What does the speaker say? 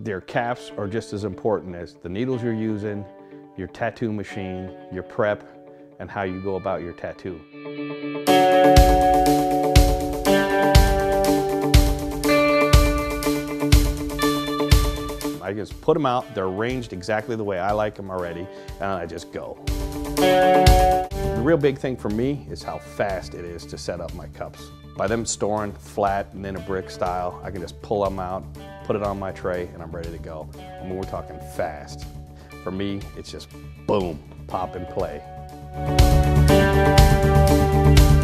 Their caps are just as important as the needles you're using, your tattoo machine, your prep, and how you go about your tattoo. I just put them out, they're arranged exactly the way I like them already, and I just go. The real big thing for me is how fast it is to set up my cups. By them storing flat and in a brick style, I can just pull them out, put it on my tray, and I'm ready to go. I mean, we're talking fast. For me, it's just boom, pop and play.